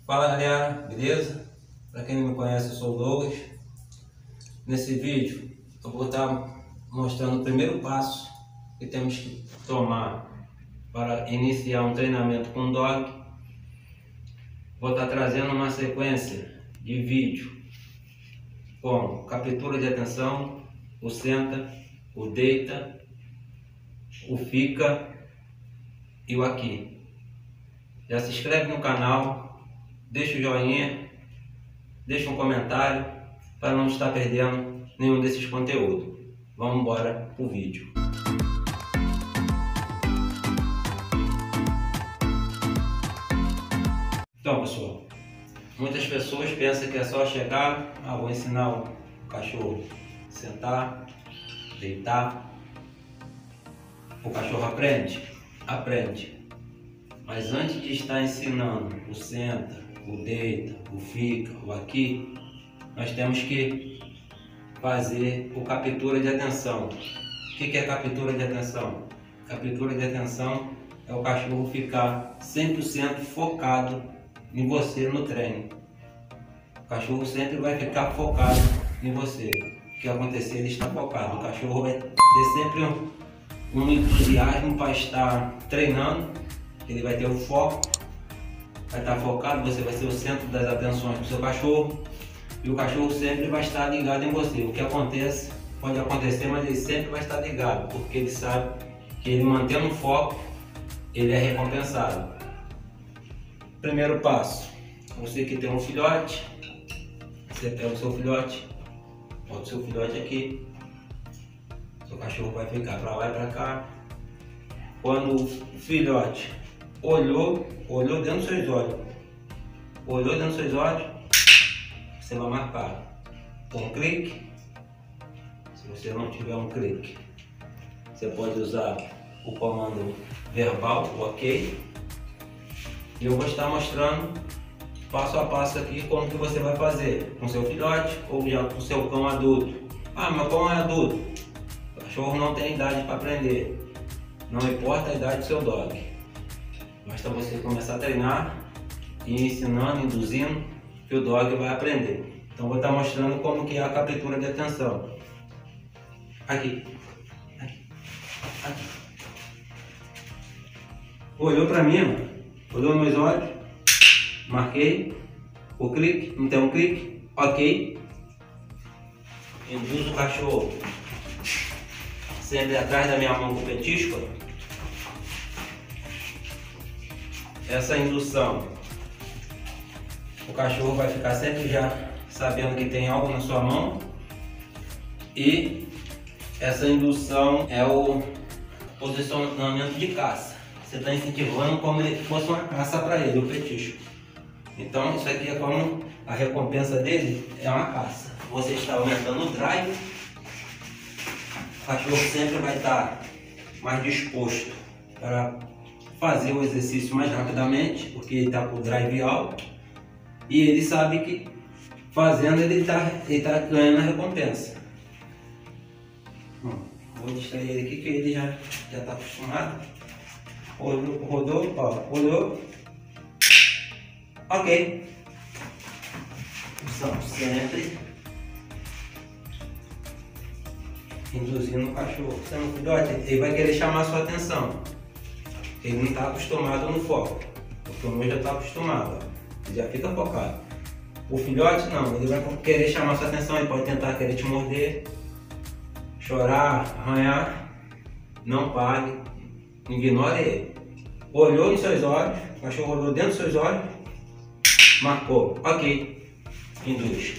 Fala galera, beleza? Para quem não me conhece, eu sou o Douglas. Nesse vídeo eu vou estar mostrando o primeiro passo que temos que tomar para iniciar um treinamento com dog. Vou estar trazendo uma sequência de vídeo com captura de atenção, o senta, o deita, o fica e o aqui. Já se inscreve no canal, deixa o joinha, deixa um comentário para não estar perdendo nenhum desses conteúdos. Vamos embora pro vídeo. Então pessoal, muitas pessoas pensam que é só chegar, vou ensinar o cachorro a sentar, deitar. O cachorro aprende. Mas antes de estar ensinando o senta, o deita, o fica, o aqui, nós temos que fazer o captura de atenção. O que é captura de atenção? Captura de atenção é o cachorro ficar 100% focado em você no treino. O cachorro sempre vai ficar focado em você. O que acontecer, ele está focado. O cachorro vai ter sempre um entusiasmo para estar treinando. Ele vai ter o foco, vai estar focado, você vai ser o centro das atenções do seu cachorro e o cachorro sempre vai estar ligado em você. O que acontece, pode acontecer, mas ele sempre vai estar ligado, porque ele sabe que ele mantendo o foco, ele é recompensado. Primeiro passo, você que tem um filhote, você pega o seu filhote, bota o seu filhote aqui, seu cachorro vai ficar para lá e para cá. Quando o filhote olhou dentro dos seus olhos, você vai marcar com um clique. Se você não tiver um clique, você pode usar o comando verbal, o ok. E eu vou estar mostrando passo a passo aqui como que você vai fazer com seu filhote ou já com seu cão adulto. Meu cão é adulto, o cachorro não tem idade para aprender. Não importa a idade do seu dog, basta você começar a treinar e ensinando, induzindo, que o dog vai aprender. Então vou estar mostrando como que é a captura de atenção. Aqui. Olhou para mim, olhou nos meus olhos, marquei o clique, não tem um clique, ok. Induzo o cachorro sempre atrás da minha mão com o petisco. Essa indução, o cachorro vai ficar sempre já sabendo que tem algo na sua mão, e essa indução é o posicionamento de caça. Você está incentivando como se fosse uma caça para ele, o petisco. Então isso aqui é como a recompensa dele é uma caça. Você está aumentando o drive, o cachorro sempre vai estar mais disposto para fazer o exercício mais rapidamente, porque ele está com o drive alto e ele sabe que fazendo ele está ganhando a recompensa. Vou distrair ele aqui que ele já está acostumado. Olhou, ok. Estamos sempre induzindo o cachorro. Você não filhote, ele vai querer chamar a sua atenção. Ele não está acostumado no foco, porque o meu já está acostumado, ele já fica focado. O filhote não, ele vai querer chamar a sua atenção, ele pode tentar querer te morder, chorar, arranhar. Não pague, ignore ele. Olhou nos seus olhos, o cachorro olhou dentro dos seus olhos, marcou, ok, induz.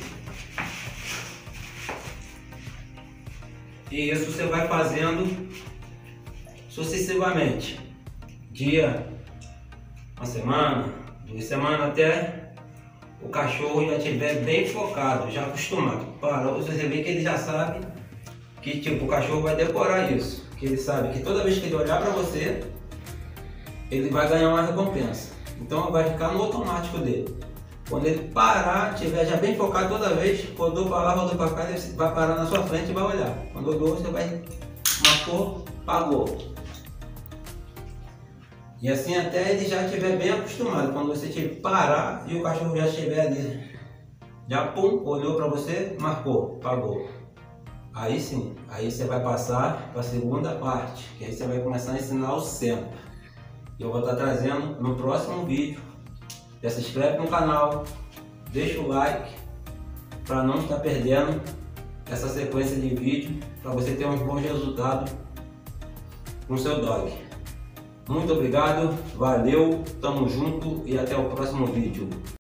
E isso você vai fazendo sucessivamente. Dia, uma semana, 2 semanas, até o cachorro já estiver bem focado, já acostumado. Parou, você vê que ele já sabe que o cachorro vai decorar isso. Que ele sabe que toda vez que ele olhar para você, ele vai ganhar uma recompensa. Então vai ficar no automático dele. Quando ele parar, estiver já bem focado toda vez, rodou para lá, rodou para cá, ele vai parar na sua frente e vai olhar. Quando olhou, você vai, marcou, pagou. E assim até ele já estiver bem acostumado. Quando você parar e o cachorro já estiver ali, já pum, olhou para você, marcou, pagou. Aí sim, aí você vai passar para a segunda parte, que aí você vai começar a ensinar o senta. Eu vou estar trazendo no próximo vídeo. Já se inscreve no canal, deixa o like para não estar perdendo essa sequência de vídeo, para você ter uns bons resultados com o seu dog. Muito obrigado, valeu, tamo junto e até o próximo vídeo.